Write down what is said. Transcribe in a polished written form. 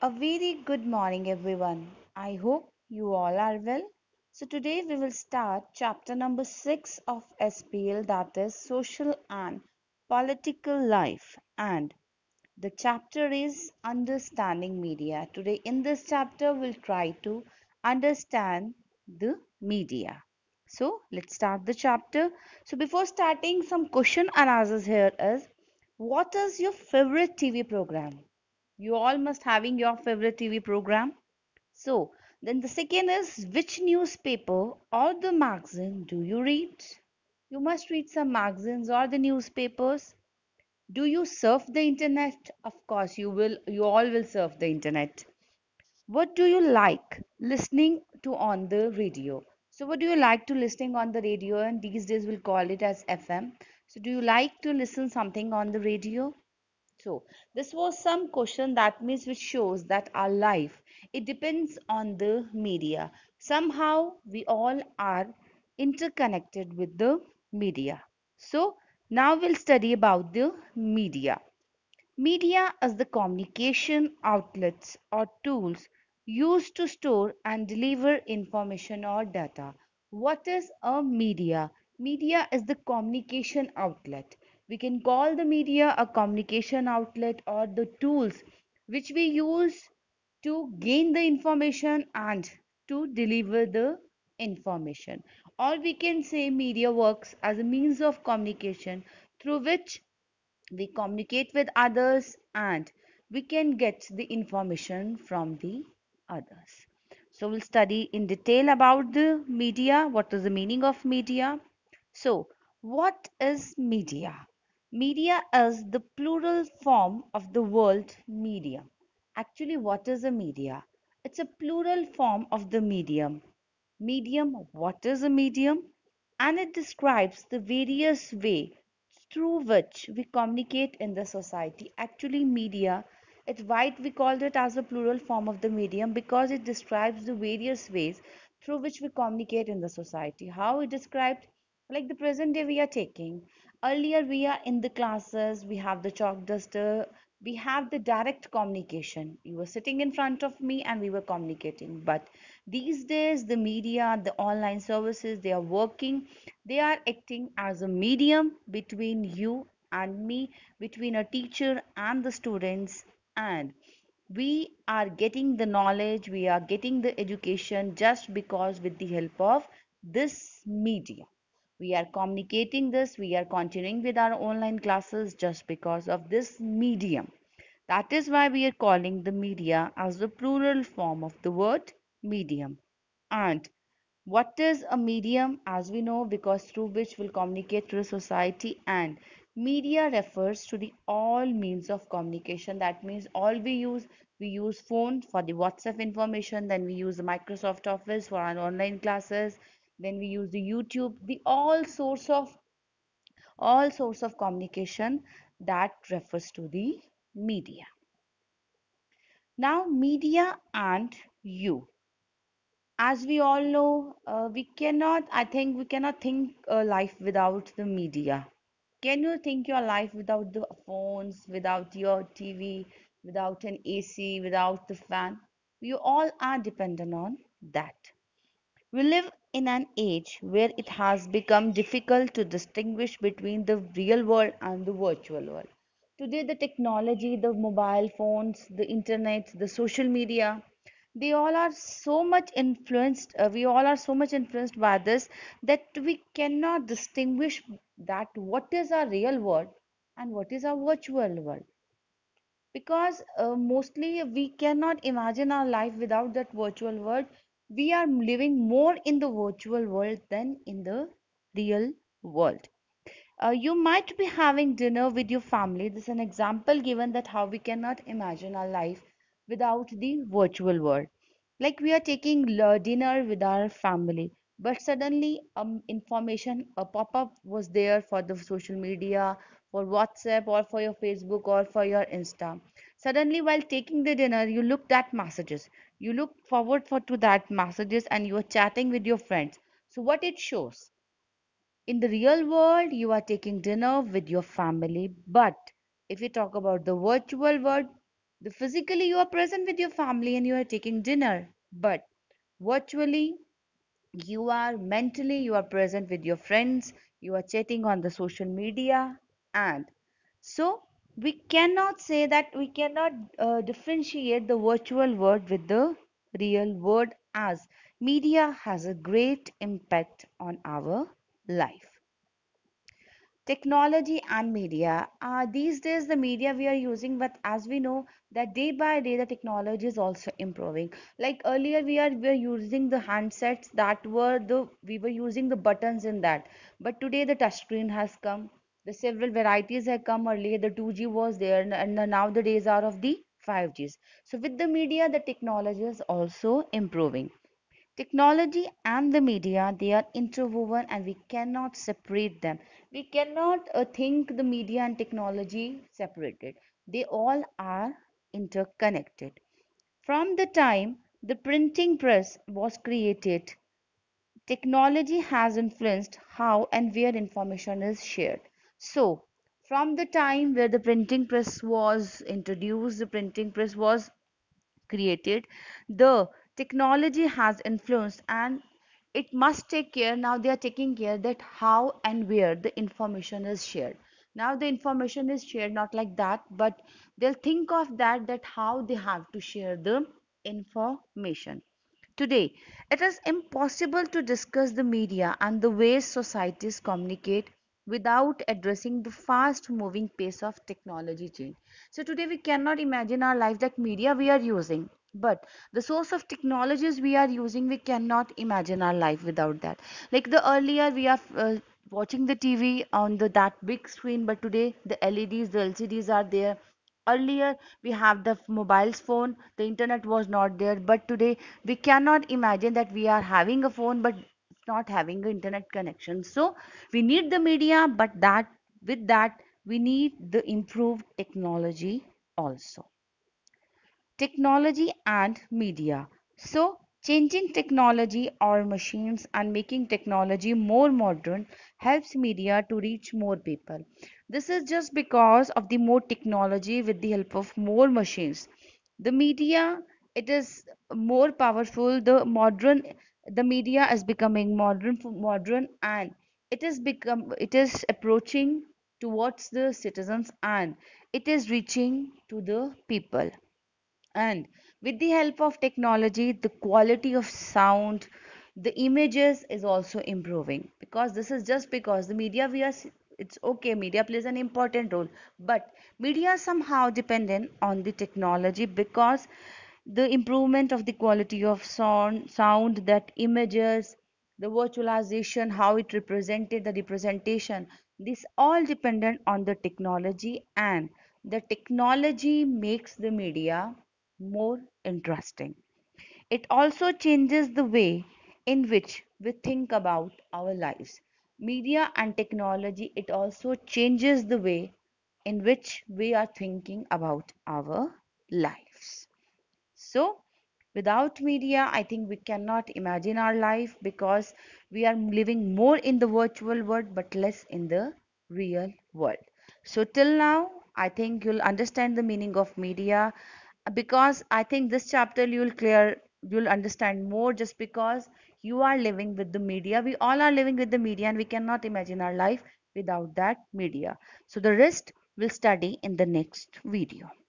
A very good morning, everyone. I hope you all are well. So, today we will start chapter number 6 of SPL, that is Social and Political Life. And the chapter is Understanding Media. Today, in this chapter, we'll try to understand the media. So, let's start the chapter. So, before starting, some question and answers here is, what is your favorite TV program? You all must having your favorite TV program. So then the second is, which newspaper or the magazine do you read? You must read some magazines or the newspapers. Do you surf the internet? Of course you will, you all will surf the internet. What do you like listening to on the radio? So what do you like to listening on the radio, and these days we'll call it as FM. So do you like to listen something on the radio? So this was some question, that means which shows that our life, it depends on the media. Somehow we all are interconnected with the media. So now we'll study about the media. Media is the communication outlets or tools used to store and deliver information or data. What is a media? Media is the communication outlet. We can call the media a communication outlet or the tools which we use to gain the information and to deliver the information. Or we can say media works as a means of communication through which we communicate with others and we can get the information from the others. So we'll study in detail about the media, what is the meaning of media. So what is media? Media is the plural form of the word medium. Actually, what is a media? It's a plural form of the medium. Medium, what is a medium? And it describes the various way through which we communicate in the society. Actually, media, it's why we called it as a plural form of the medium, because it describes the various ways through which we communicate in the society. How it described, like the present day we are taking. Earlier we are in the classes, we have the chalk duster, we have the direct communication. You were sitting in front of me and we were communicating. But these days the media, the online services, they are working, they are acting as a medium between you and me, between a teacher and the students, and we are getting the knowledge, we are getting the education just because with the help of this media. We are communicating this, we are continuing with our online classes just because of this medium. That is why we are calling the media as the plural form of the word medium. And what is a medium? As we know, because through which we'll communicate to the society, and media refers to the all means of communication. That means all we use phone for the WhatsApp information, then we use the Microsoft Office for our online classes, then we use the YouTube, the all sorts of communication that refers to the media. Now, media and you. As we all know, we cannot think life without the media. Can you think your life without the phones, without your TV, without an AC, without the fan? We all are dependent on that. We live in an age where it has become difficult to distinguish between the real world and the virtual world. Today, the technology, the mobile phones, the internet, the social media, they all are so much influenced, we all are so much influenced by this, that we cannot distinguish that what is our real world and what is our virtual world, because mostly we cannot imagine our life without that virtual world. We are living more in the virtual world than in the real world. You might be having dinner with your family. This is an example given that how we cannot imagine our life without the virtual world. Like we are taking dinner with our family, but suddenly information, a pop-up was there for the social media, for WhatsApp or for your Facebook or for your Insta. Suddenly, while taking the dinner, you looked at messages. You look forward for to that messages and you are chatting with your friends. So what it shows? In the real world, you are taking dinner with your family, but if you talk about the virtual world, The physically you are present with your family and you are taking dinner, but virtually you are mentally you are present with your friends, you are chatting on the social media, and so we cannot say that we cannot differentiate the virtual world with the real world, as media has a great impact on our life. Technology and media. These days, the media we are using, but as we know that day by day, the technology is also improving. Like earlier, we were using the handsets that were the we were using the buttons in that, but today the touchscreen has come. The several varieties have come. Earlier, the 2G was there, and now the days are of the 5Gs. So with the media, the technology is also improving. Technology and the media, they are interwoven and we cannot separate them. We cannot think the media and technology separated. They all are interconnected. From the time the printing press was created, technology has influenced how and where information is shared. So, from the time where the printing press was introduced, the printing press was created, the technology has influenced, and it must take care. Now they are taking care that how and where the information is shared. Now the information is shared not like that, but they'll think of that how they have to share the information. Today, it is impossible to discuss the media and the ways societies communicate without addressing the fast moving pace of technology change. So, today we cannot imagine our life that media we are using, but the source of technologies we are using, we cannot imagine our life without that. Like the earlier, we are watching the TV on that big screen, but today the LEDs, the LCDs are there. Earlier we have the mobiles phone, the internet was not there, but today we cannot imagine that we are having a phone but not having an internet connection. So we need the media, but that with that we need the improved technology also. Technology and media. So, changing technology or machines and making technology more modern helps media to reach more people. This is just because of the more technology with the help of more machines. The media, it is more powerful. The media is becoming modern, and it is approaching towards the citizens, and it is reaching to the people. And with the help of technology, the quality of sound, the images is also improving, because this is just because the media it's okay, media plays an important role, but media is somehow dependent on the technology, because the improvement of the quality of sound, that images, the virtualization, how it represented, the representation, this all dependent on the technology, and the technology makes the media more interesting. It also changes the way in which we think about our lives. Media and technology, it also changes the way in which we are thinking about our lives. So, without media, I think we cannot imagine our life, because we are living more in the virtual world but less in the real world. So, till now, I think you'll understand the meaning of media, because I think this chapter you'll understand more, just because you are living with the media. We all are living with the media, and we cannot imagine our life without that media. So, the rest we'll study in the next video.